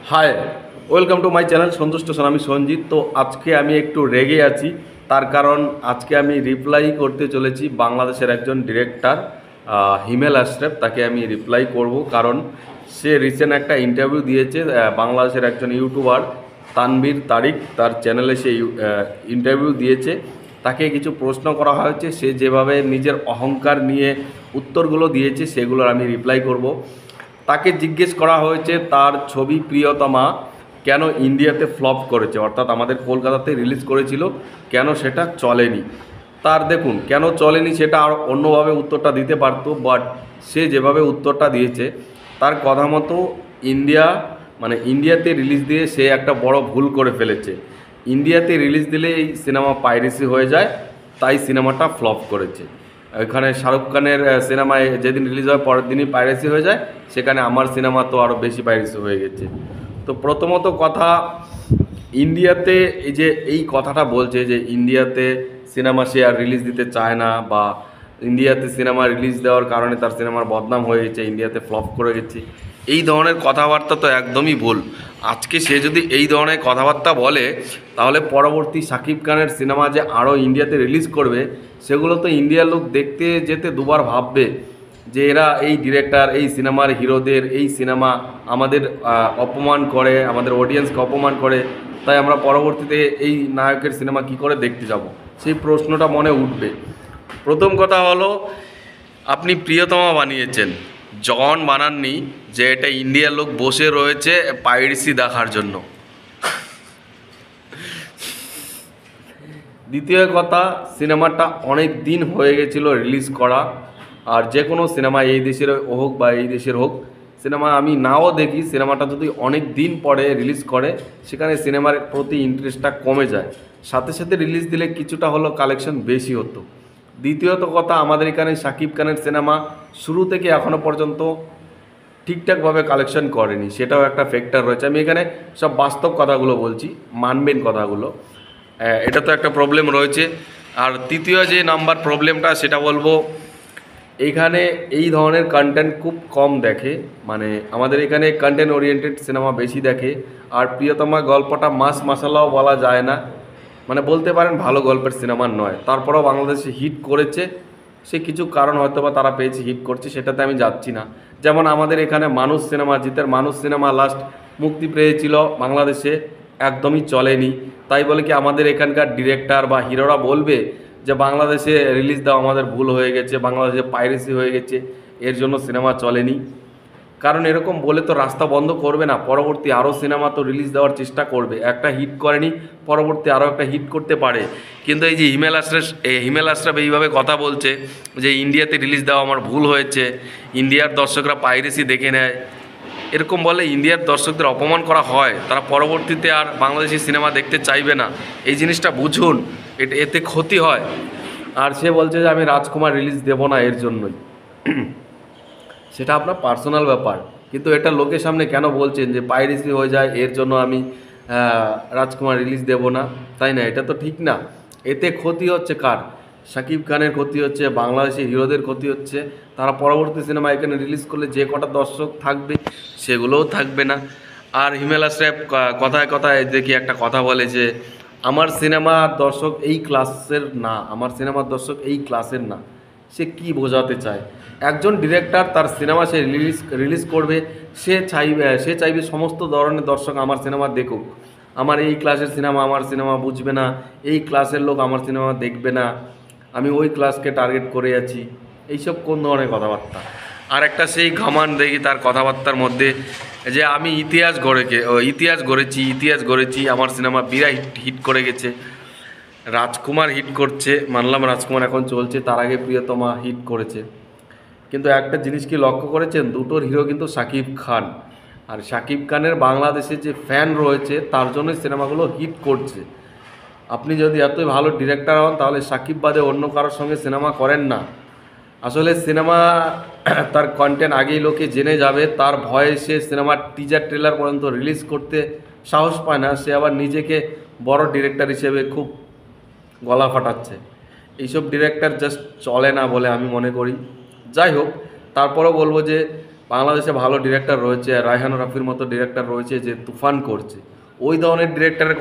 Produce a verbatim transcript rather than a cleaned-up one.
High, welcome to my channel Santushta station. আমি সঞ্জিত। তো আজকে আমি একটু রেগে আছি, তার কারণ আজকে আমি রিপ্লাই করতে চলেছি বাংলাদেশের একজন ডিরেক্টর হিমেল আশরাফ। তাকে আমি রিপ্লাই করব, কারণ সে রিসেন্ট একটা ইন্টারভিউ দিয়েছে বাংলাদেশের একজন ইউটিউবার তানভীর তারিক, তার চ্যানেলে সে ইন্টারভিউ দিয়েছে। তাকে কিছু প্রশ্ন করা হয়েছে, সে যেভাবে নিজের অহংকার নিয়ে উত্তরগুলো দিয়েছে সেগুলোর আমি রিপ্লাই করব। তাকে জিজ্ঞেস করা হয়েছে তার ছবি প্রিয়তমা কেন ইন্ডিয়াতে ফ্লপ করেছে, অর্থাৎ আমাদের কলকাতাতে রিলিজ করেছিল, কেন সেটা চলেনি। তার দেখুন কেন চলেনি সেটা আর অন্যভাবে উত্তরটা দিতে পারতো, বাট সে যেভাবে উত্তরটা দিয়েছে তার কথা মতো ইন্ডিয়া মানে ইন্ডিয়াতে রিলিজ দিয়ে সে একটা বড় ভুল করে ফেলেছে। ইন্ডিয়াতে রিলিজ দিলে এই সিনেমা পাইরেসি হয়ে যায়, তাই সিনেমাটা ফ্লপ করেছে। এখানে শাহরুখ খানের সিনেমায় যেদিন রিলিজ হয় পরের দিনই পাইরেসি হয়ে যায়, সেখানে আমার সিনেমা তো আরও বেশি পাইরেসি হয়ে গেছে। তো প্রথমত কথা, ইন্ডিয়াতে এই যে এই কথাটা বলছে যে ইন্ডিয়াতে সিনেমা সে আর রিলিজ দিতে চায় না, বা ইন্ডিয়াতে সিনেমা রিলিজ দেওয়ার কারণে তার সিনেমার বদনাম হয়ে গেছে, ইন্ডিয়াতে ফ্লপ করে গেছে, এই ধরনের কথাবার্তা তো একদমই ভুল। আজকে সে যদি এই ধরনের কথাবার্তা বলে, তাহলে পরবর্তী শাকিব খানের সিনেমা যে আরও ইন্ডিয়াতে রিলিজ করবে, সেগুলো তো ইন্ডিয়ার লোক দেখতে যেতে দুবার ভাববে যে এরা এই ডিরেক্টর এই সিনেমার হিরোদের এই সিনেমা আমাদের অপমান করে, আমাদের অডিয়েন্সকে অপমান করে, তাই আমরা পরবর্তীতে এই নায়কের সিনেমা কি করে দেখতে যাব, সেই প্রশ্নটা মনে উঠবে। প্রথম কথা হলো, আপনি প্রিয়তমা বানিয়েছেন, জন বানাননি যে এটা ইন্ডিয়ার লোক বসে রয়েছে পাইরেসি দেখার জন্য। দ্বিতীয় কথা, সিনেমাটা অনেক দিন হয়ে গেছিল রিলিজ করা, আর যে কোনো সিনেমা এই দেশের হোক বা এই দেশের হোক, সিনেমা আমি নাও দেখি, সিনেমাটা যদি অনেক দিন পরে রিলিজ করে সেখানে সিনেমার প্রতি ইন্টারেস্টটা কমে যায়। সাথে সাথে রিলিজ দিলে কিছুটা হলো কালেকশন বেশি হতো। দ্বিতীয়ত কথা, আমাদের এখানে শাকিব খানের সিনেমা শুরু থেকে এখনও পর্যন্ত ঠিকঠাকভাবে কালেকশন করেনি, সেটাও একটা ফ্যাক্টর রয়েছে। আমি এখানে সব বাস্তব কথাগুলো বলছি, মানবেন কথাগুলো, এটা তো একটা প্রবলেম রয়েছে। আর তৃতীয় যে নাম্বার প্রবলেমটা সেটা বলবো, এইখানে এই ধরনের কন্টেন্ট খুব কম দেখে, মানে আমাদের এখানে কন্টেন্ট ওরিয়েন্টেড সিনেমা বেশি দেখে। আর প্রিয়তমা গল্পটা মাস মশালাও বলা যায় না, মানে বলতে পারেন ভালো গল্পের সিনেমা নয়, তারপরেও বাংলাদেশে হিট করেছে। সে কিছু কারণ হয়তো বা তারা পেয়েছে, হিট করছে, সেটাতে আমি যাচ্ছি না। যেমন আমাদের এখানে মানুষ সিনেমা, জিতের মানুষ সিনেমা লাস্ট মুক্তি পেয়েছিল বাংলাদেশে, একদমই চলেনি। তাই বলে কি আমাদের এখানকার ডিরেক্টর বা হিরোরা বলবে যে বাংলাদেশে রিলিজ দেওয়া আমাদের ভুল হয়ে গেছে, বাংলাদেশে পাইরেসি হয়ে গেছে, এর জন্য সিনেমা চলেনি? কারণ এরকম বলে তো রাস্তা বন্ধ করবে না, পরবর্তী আরও সিনেমা তো রিলিজ দেওয়ার চেষ্টা করবে। একটা হিট করেনি, পরবর্তী আরও একটা হিট করতে পারে। কিন্তু এই যে হিমেল আশরাফ হিমেল আশরাফ এইভাবে কথা বলছে যে ইন্ডিয়াতে রিলিজ দেওয়া আমার ভুল হয়েছে, ইন্ডিয়ার দর্শকরা পাইরেসি দেখে নেয়, এরকম বলে ইন্ডিয়ার দর্শকদের অপমান করা হয়, তারা পরবর্তীতে আর বাংলাদেশি সিনেমা দেখতে চাইবে না। এই জিনিসটা বুঝুন, এটা এতে ক্ষতি হয়। আর সে বলছে যে আমি রাজকুমার রিলিজ দেব না এর জন্যই, সেটা আপনার পার্সোনাল ব্যাপার, কিন্তু এটা লোকের সামনে কেন বলছেন যে পাইরেসি হয়ে যায় এর জন্য আমি রাজকুমার রিলিজ দেব না, তাই না? এটা তো ঠিক না। এতে ক্ষতি হচ্ছে কার? শাকিব খানের ক্ষতি হচ্ছে, বাংলাদেশি হিরোদের ক্ষতি হচ্ছে। তারা পরবর্তী সিনেমা এখানে রিলিজ করলে যে কটা দর্শক থাকবে সেগুলোও থাকবে না। আর হিমেল আশরাফ কথায় কথায় দেখি একটা কথা বলে যে আমার সিনেমার দর্শক এই ক্লাসের না, আমার সিনেমার দর্শক এই ক্লাসের না। সে কি বোঝাতে চায়? একজন ডিরেক্টর তার সিনেমা সে রিলিজ রিলিজ করবে, সে চাইবে সে চাইবে সমস্ত ধরনের দর্শক আমার সিনেমা দেখুক। আমার এই ক্লাসের সিনেমা আমার সিনেমা বুঝবে না, এই ক্লাসের লোক আমার সিনেমা দেখবে না, আমি ওই ক্লাসকে টার্গেট করে আছি, এইসব কোন ধরনের কথাবার্তা? আর একটা সেই ঘামান দেখি তার কথাবার্তার মধ্যে, যে আমি ইতিহাস গড়ে ইতিহাস গড়েছি ইতিহাস গড়েছি আমার সিনেমা বিরাট হিট হিট করে গেছে। রাজকুমার হিট করছে, মানলাম রাজকুমার এখন চলছে, তার আগে প্রিয়তমা হিট করেছে। কিন্তু একটা জিনিস কি লক্ষ্য করেছেন, দুটোর হিরো কিন্তু শাকিব খান। আর শাকিব খানের বাংলাদেশে যে ফ্যান রয়েছে তার জন্যই সিনেমাগুলো হিট করছে। আপনি যদি এতই ভালো ডিরেক্টর হন, তাহলে শাকিব বাদে অন্য কারোর সঙ্গে সিনেমা করেন না। আসলে সিনেমা তার কন্টেন্ট আগেই লোকে জেনে যাবে, তার ভয়ে সে সিনেমার টিজার ট্রেলার পর্যন্ত রিলিজ করতে সাহস পায় না। সে আবার নিজেকে বড় ডিরেক্টর হিসেবে খুব গলা ফাটাচ্ছে। এইসব ডিরেক্টর জাস্ট চলে না বলে আমি মনে করি। যাই হোক, তারপরেও বলবো যে বাংলাদেশে ভালো ডিরেক্টর রয়েছে, রায়হান রাফির মতো ডিরেক্টর রয়েছে যে তুফান করছে, ওই ধরনের ডিরেক্টরের